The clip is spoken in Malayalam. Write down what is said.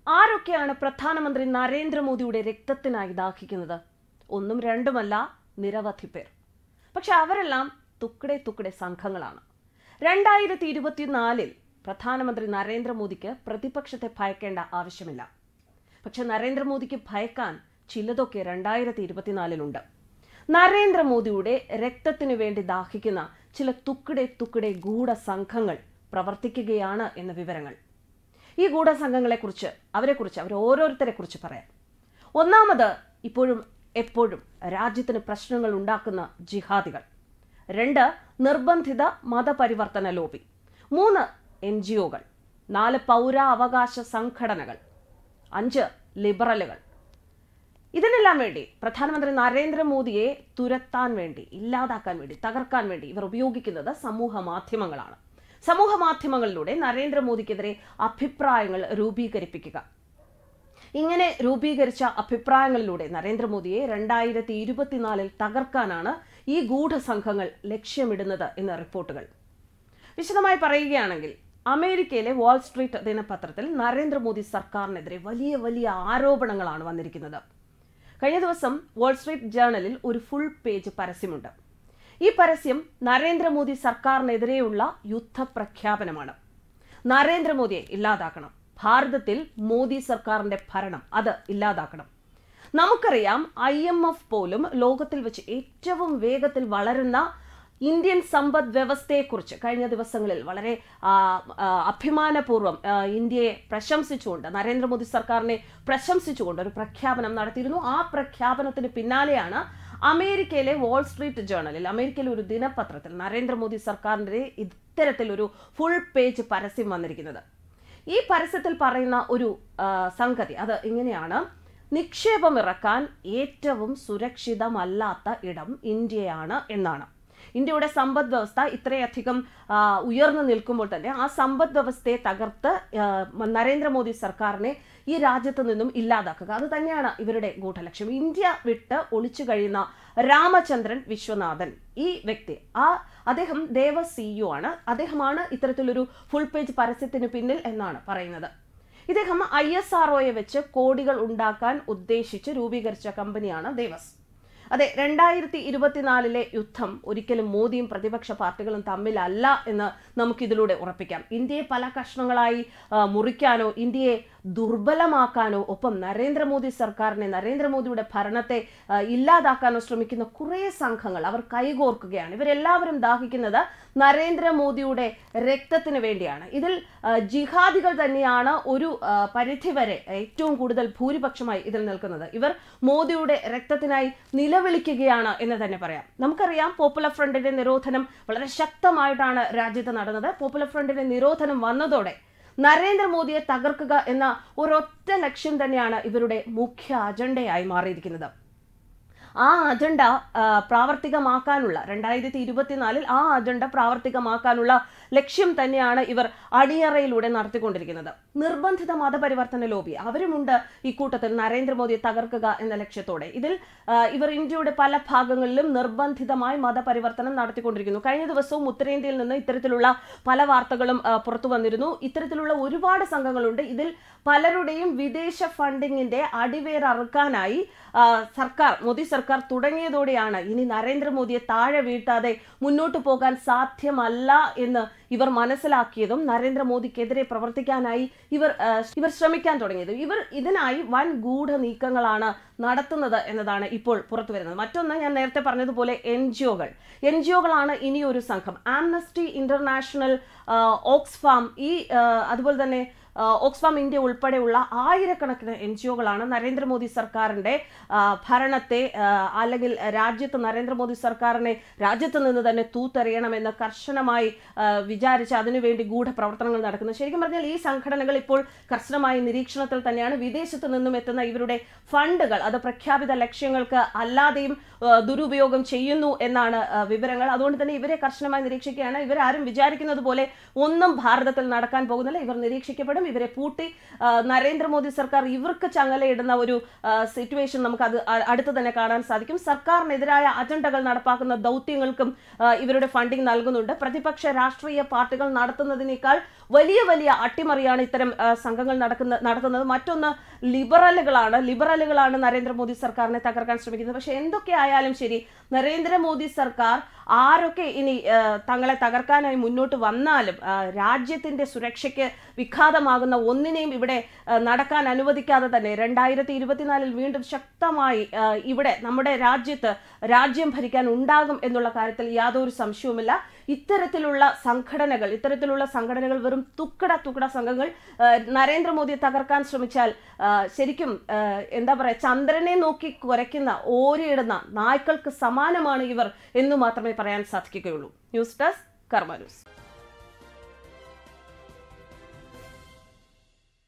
ആരൊക്കെയാണ് പ്രധാനമന്ത്രി നരേന്ദ്രമോദിയുടെ രക്തത്തിനായി ദാഹിക്കുന്നത്? ഒന്നും രണ്ടുമല്ല, നിരവധി പേർ. പക്ഷെ അവരെല്ലാം തുക്കടെ സംഘങ്ങളാണ്. 2024 പ്രധാനമന്ത്രി നരേന്ദ്രമോദിക്ക് പ്രതിപക്ഷത്തെ ഭയക്കേണ്ട ആവശ്യമില്ല. പക്ഷെ നരേന്ദ്രമോദിക്ക് ഭയക്കാൻ ചിലതൊക്കെ 2024 നരേന്ദ്രമോദിയുടെ രക്തത്തിനു വേണ്ടി ദാഹിക്കുന്ന ചില തുക്കടെ ഗൂഢസംഘങ്ങൾ പ്രവർത്തിക്കുകയാണ് എന്ന വിവരങ്ങൾ. ഈ ഗൂഢസംഘങ്ങളെക്കുറിച്ച് അവർ ഓരോരുത്തരെ കുറിച്ച് പറയാം. ഒന്നാമത്, ഇപ്പോഴും എപ്പോഴും രാജ്യത്തിന് പ്രശ്നങ്ങൾ ഉണ്ടാക്കുന്ന ജിഹാദികൾ. 2, നിർബന്ധിത മതപരിവർത്തന ലോബി. 3, NGOകൾ. 4, പൗരാവകാശ സംഘടനകൾ. 5, ലിബറലുകൾ. ഇതിനെല്ലാം വേണ്ടി പ്രധാനമന്ത്രി നരേന്ദ്രമോദിയെ തുരത്താൻ വേണ്ടി, ഇല്ലാതാക്കാൻ വേണ്ടി, തകർക്കാൻ വേണ്ടി ഇവർ ഉപയോഗിക്കുന്നത് സമൂഹ മാധ്യമങ്ങളാണ്. സമൂഹ മാധ്യമങ്ങളിലൂടെ നരേന്ദ്രമോദിക്കെതിരെ അഭിപ്രായങ്ങൾ രൂപീകരിപ്പിക്കുക. ഇങ്ങനെ രൂപീകരിച്ച അഭിപ്രായങ്ങളിലൂടെ നരേന്ദ്രമോദിയെ 2024 തകർക്കാനാണ് ഈ ഗൂഢസംഘങ്ങൾ ലക്ഷ്യമിടുന്നത് എന്ന റിപ്പോർട്ടുകൾ. വിശദമായി പറയുകയാണെങ്കിൽ, അമേരിക്കയിലെ വാൾ സ്ട്രീറ്റ് ദിനപത്രത്തിൽ നരേന്ദ്രമോദി സർക്കാരിനെതിരെ വലിയ ആരോപണങ്ങളാണ് വന്നിരിക്കുന്നത്. കഴിഞ്ഞ ദിവസം വാൾ സ്ട്രീറ്റ് ജേർണലിൽ ഒരു ഫുൾ പേജ് പരസ്യമുണ്ട്. ഈ പരസ്യം നരേന്ദ്രമോദി സർക്കാരിനെതിരെയുള്ള യുദ്ധപ്രഖ്യാപനമാണ്. നരേന്ദ്രമോദിയെ ഇല്ലാതാക്കണം, ഭാരതത്തിൽ മോദി സർക്കാരിന്റെ ഭരണം അത് ഇല്ലാതാക്കണം. നമുക്കറിയാം, IMF പോലും ലോകത്തിൽ വെച്ച് ഏറ്റവും വേഗത്തിൽ വളരുന്ന ഇന്ത്യൻ സമ്പദ് വ്യവസ്ഥയെക്കുറിച്ച് കഴിഞ്ഞ ദിവസങ്ങളിൽ വളരെ അഭിമാനപൂർവ്വം ഇന്ത്യയെ പ്രശംസിച്ചുകൊണ്ട്, നരേന്ദ്രമോദി സർക്കാരിനെ പ്രശംസിച്ചുകൊണ്ട് ഒരു പ്രഖ്യാപനം നടത്തിയിരുന്നു. ആ പ്രഖ്യാപനത്തിന് പിന്നാലെയാണ് അമേരിക്കയിലെ വാൾ സ്ട്രീറ്റ് ജേർണലിൽ, അമേരിക്കയിലെ ഒരു ദിനപത്രത്തിൽ നരേന്ദ്രമോദി സർക്കാരിൻ്റെ ഇത്തരത്തിലൊരു ഫുൾ പേജ് പരസ്യം വന്നിരിക്കുന്നത്. ഈ പരസ്യത്തിൽ പറയുന്ന ഒരു സംഗതി അത് ഇങ്ങനെയാണ്: നിക്ഷേപം ഇറക്കാൻ ഏറ്റവും സുരക്ഷിതമല്ലാത്ത ഇടം ഇന്ത്യയാണ് എന്നാണ്. ഇന്ത്യയുടെ സമ്പദ് വ്യവസ്ഥ ഇത്രയധികം ഉയർന്നു നിൽക്കുമ്പോൾ തന്നെ ആ സമ്പദ് വ്യവസ്ഥയെ തകർത്ത് നരേന്ദ്രമോദി സർക്കാരിനെ ഈ രാജ്യത്ത് നിന്നും ഇല്ലാതാക്കുക, അത് തന്നെയാണ് ഇവരുടെ ഗൂഢലക്ഷ്യം. ഇന്ത്യ വിട്ട് ഒളിച്ചു കഴിയുന്ന രാമചന്ദ്രൻ വിശ്വനാഥൻ, ഈ വ്യക്തി, അദ്ദേഹം ദേവസ് CEO ആണ്. അദ്ദേഹമാണ് ഇത്തരത്തിലൊരു ഫുൾ പേജ് പരസ്യത്തിന് പിന്നിൽ എന്നാണ് പറയുന്നത്. ഇദ്ദേഹം ISROയെ വെച്ച് കോടികൾ ഉണ്ടാക്കാൻ ഉദ്ദേശിച്ച് രൂപീകരിച്ച കമ്പനിയാണ് ദേവസ്. അതെ, 2024 യുദ്ധം ഒരിക്കലും മോദിയും പ്രതിപക്ഷ പാർട്ടികളും തമ്മിലല്ല എന്ന് നമുക്കിതിലൂടെ ഉറപ്പിക്കാം. ഇന്ത്യയെ പല കഷ്ണങ്ങളായി മുറിക്കാനോ ഇന്ത്യയെ ദുർബലമാക്കാനോ ഒപ്പം നരേന്ദ്രമോദി സർക്കാരിനെ, നരേന്ദ്രമോദിയുടെ ഭരണത്തെ ഇല്ലാതാക്കാനോ ശ്രമിക്കുന്ന കുറേ സംഘങ്ങൾ അവർ കൈകോർക്കുകയാണ്. ഇവരെല്ലാവരും ദാഹിക്കുന്നത് നരേന്ദ്രമോദിയുടെ രക്തത്തിന് വേണ്ടിയാണ്. ഇതിൽ ജിഹാദികൾ തന്നെയാണ് ഒരു പരിധിവരെ ഏറ്റവും കൂടുതൽ ഭൂരിപക്ഷമായി ഇതിൽ നിൽക്കുന്നത്. ഇവർ മോദിയുടെ രക്തത്തിനായി നിലവിളിക്കുകയാണ് എന്ന് തന്നെ പറയാം. നമുക്കറിയാം, പോപ്പുലർ ഫ്രണ്ടിന്റെ നിരോധനം വളരെ ശക്തമായിട്ടാണ് രാജ്യത്ത് നടന്നത്. പോപ്പുലർ ഫ്രണ്ടിന്റെ നിരോധനം വന്നതോടെ നരേന്ദ്രമോദിയെ തകർക്കുക എന്ന ഒരൊറ്റ ലക്ഷ്യം തന്നെയാണ് ഇവരുടെ മുഖ്യ അജണ്ടയായി മാറിയിരിക്കുന്നത്. ആ അജണ്ട പ്രാവർത്തികമാക്കാനുള്ള 2024 ആ അജണ്ട പ്രാവർത്തികമാക്കാനുള്ള ലക്ഷ്യം തന്നെയാണ് ഇവർ അണിയറയിലൂടെ നടത്തിക്കൊണ്ടിരിക്കുന്നത്. നിർബന്ധിത മതപരിവർത്തന ലോബി അവരുമുണ്ട് ഈ കൂട്ടത്തിൽ, നരേന്ദ്രമോദിയെ തകർക്കുക എന്ന ലക്ഷ്യത്തോടെ. ഇതിൽ ഇവർ ഇന്ത്യയുടെ പല ഭാഗങ്ങളിലും നിർബന്ധിതമായി മതപരിവർത്തനം നടത്തിക്കൊണ്ടിരിക്കുന്നു. കഴിഞ്ഞ ദിവസവും ഉത്തരേന്ത്യയിൽ നിന്ന് ഇത്തരത്തിലുള്ള പല വാർത്തകളും പുറത്തു വന്നിരുന്നു. ഇത്തരത്തിലുള്ള ഒരുപാട് സംഘങ്ങളുണ്ട്. ഇതിൽ പലരുടെയും വിദേശ ഫണ്ടിങ്ങിന്റെ അടിവേരറുക്കാനായി മോദി സർക്കാർ തുടങ്ങിയതോടെയാണ് ഇനി നരേന്ദ്രമോദിയെ താഴെ വീഴ്ത്താതെ മുന്നോട്ട് പോകാൻ സാധ്യമല്ല എന്ന് ഇവർ മനസ്സിലാക്കിയതും നരേന്ദ്രമോദിക്കെതിരെ പ്രവർത്തിക്കാനായി ഇവർ ശ്രമിക്കാൻ തുടങ്ങിയതും. ഇവർ ഇതിനായി വൻ ഗൂഢ നീക്കങ്ങളാണ് നടത്തുന്നത് എന്നതാണ് ഇപ്പോൾ പുറത്തു വരുന്നത്. മറ്റൊന്ന്, ഞാൻ നേരത്തെ പറഞ്ഞതുപോലെ NGOകളാണ് ഇനി ഒരു സംഘം. ആംനസ്റ്റി ഇന്റർനാഷണൽ, ഓക്സ്ഫാം, അതുപോലെ തന്നെ ഓക്സ്ഫാം ഇന്ത്യ ഉൾപ്പെടെയുള്ള ആയിരക്കണക്കിന് NGOകളാണ് നരേന്ദ്രമോദി സർക്കാരിന്റെ ഭരണത്തെ അല്ലെങ്കിൽ നരേന്ദ്രമോദി സർക്കാരിനെ രാജ്യത്ത് നിന്ന് തന്നെ തൂത്തെറിയണമെന്ന് കർശനമായി വിചാരിച്ച് അതിനുവേണ്ടി ഗൂഢപ്രവർത്തനങ്ങൾ നടക്കുന്നത്. ശരിക്കും പറഞ്ഞാൽ ഈ സംഘടനകൾ ഇപ്പോൾ കർശനമായ നിരീക്ഷണത്തിൽ തന്നെയാണ്. വിദേശത്ത് നിന്നും എത്തുന്ന ഇവരുടെ ഫണ്ടുകൾ അത് പ്രഖ്യാപിത ലക്ഷ്യങ്ങൾക്ക് അല്ലാതെയും ദുരുപയോഗം ചെയ്യുന്നു എന്നാണ് വിവരങ്ങൾ. അതുകൊണ്ട് തന്നെ ഇവരെ കർശനമായി നിരീക്ഷിക്കുകയാണ്. ഇവരാരും വിചാരിക്കുന്നത് പോലെ ഒന്നും ഭാരതത്തിൽ നടക്കാൻ പോകുന്നില്ല. ഇവർ നിരീക്ഷിക്കപ്പെടും. ഇവരെ പൂട്ടി നരേന്ദ്രമോദി സർക്കാർ ഇവർക്ക് ചങ്ങലയിടുന്ന ഒരു സിറ്റുവേഷൻ നമുക്ക് അടുത്ത് തന്നെ കാണാൻ സാധിക്കും. സർക്കാരിനെതിരായ അജണ്ടകൾ നടപ്പാക്കുന്ന ദൗത്യങ്ങൾക്കും ഇവരുടെ ഫണ്ടിംഗ് നൽകുന്നുണ്ട്. പ്രതിപക്ഷ രാഷ്ട്രീയ പാർട്ടികൾ നടത്തുന്നതിനേക്കാൾ വലിയ വലിയ അട്ടിമറിയാണ് ഇത്തരം സംഘങ്ങൾ നടത്തുന്നത്. മറ്റൊന്ന് ലിബറലുകളാണ് നരേന്ദ്രമോദി സർക്കാരിനെ തകർക്കാൻ ശ്രമിക്കുന്നത്. പക്ഷെ എന്തൊക്കെ ആയാലും ശരി, നരേന്ദ്രമോദി സർക്കാർ ആരൊക്കെ ഇനി തങ്ങളെ തകർക്കാനായി മുന്നോട്ട് വന്നാലും രാജ്യത്തിന്റെ സുരക്ഷയ്ക്ക് വിഘാതമാകുന്ന ഒന്നിനെയും ഇവിടെ നടക്കാൻ അനുവദിക്കാതെ തന്നെ 2024 വീണ്ടും ശക്തമായി ഇവിടെ നമ്മുടെ രാജ്യം ഭരിക്കാൻ ഉണ്ടാകും എന്നുള്ള കാര്യത്തിൽ യാതൊരു സംശയവുമില്ല. ഇത്തരത്തിലുള്ള സംഘടനകൾ വെറും തുക്കട സംഘങ്ങൾ നരേന്ദ്രമോദിയെ തകർക്കാൻ ശ്രമിച്ചാൽ ശരിക്കും എന്താ പറയുക, ചന്ദ്രനെ നോക്കി കുരയ്ക്കുന്ന ഓരിയിടുന്ന നായ്ക്കൾക്ക് സമാനമാണ് ഇവർ എന്ന് മാത്രമേ പറയാൻ സാധിക്കുകയുള്ളൂ. News desk Karma news.